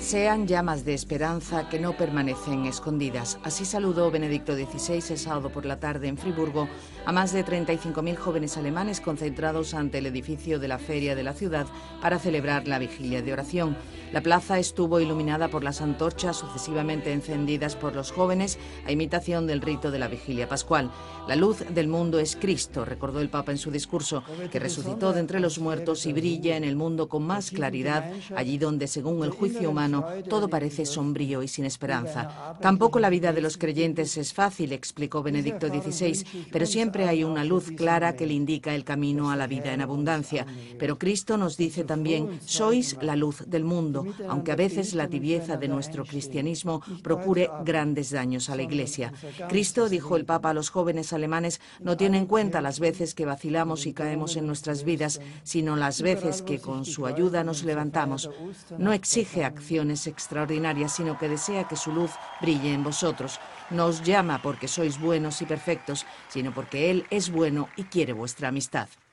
Sean llamas de esperanza que no permanecen escondidas. Así saludó Benedicto XVI el sábado por la tarde en Friburgo a más de 35.000 jóvenes alemanes concentrados ante el edificio de la feria de la ciudad para celebrar la vigilia de oración. La plaza estuvo iluminada por las antorchas sucesivamente encendidas por los jóvenes a imitación del rito de la vigilia pascual. La luz del mundo es Cristo, recordó el Papa en su discurso, que resucitó de entre los muertos y brilla en el mundo con más claridad, allí donde, según el juicio humano, todo parece sombrío y sin esperanza. Tampoco la vida de los creyentes es fácil, explicó Benedicto XVI, pero siempre hay una luz clara que le indica el camino a la vida en abundancia. Pero Cristo nos dice también: sois la luz del mundo, aunque a veces la tibieza de nuestro cristianismo procure grandes daños a la Iglesia. Cristo, dijo el Papa a los jóvenes alemanes, no tiene en cuenta las veces que vacilamos y caemos en nuestras vidas, sino las veces que con su ayuda nos levantamos. No exige acciones extraordinarias, sino que desea que su luz brille en vosotros. No os llama porque sois buenos y perfectos, sino porque Él es bueno y quiere vuestra amistad.